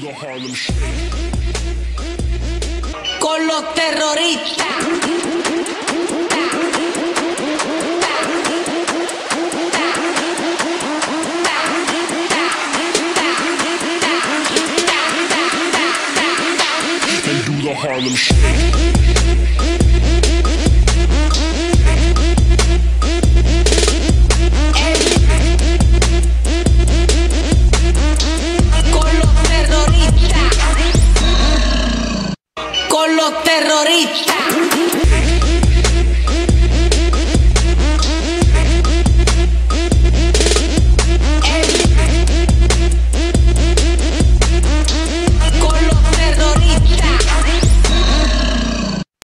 the Harlem Shake. Con los terroristas. And do the Harlem Shake.